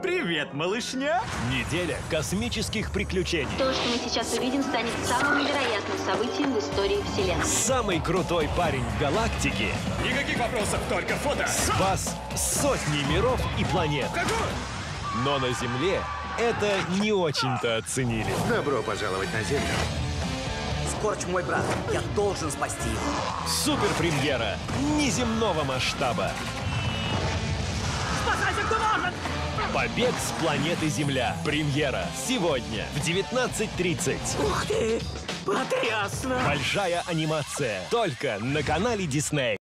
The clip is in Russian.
Привет, малышня! Неделя космических приключений. То, что мы сейчас увидим, станет самым невероятным событием в истории Вселенной. Самый крутой парень в галактике Никаких вопросов, только фото! спас сотни миров и планет. Но на Земле это не очень-то оценили. Добро пожаловать на Землю. Скорч мой брат, я должен спасти его. Суперпремьера неземного масштаба. Спасайся, кто может! Побег с планеты Земля. Премьера сегодня в 19:30. Ух ты! Потрясно! Большая анимация. Только на канале Disney.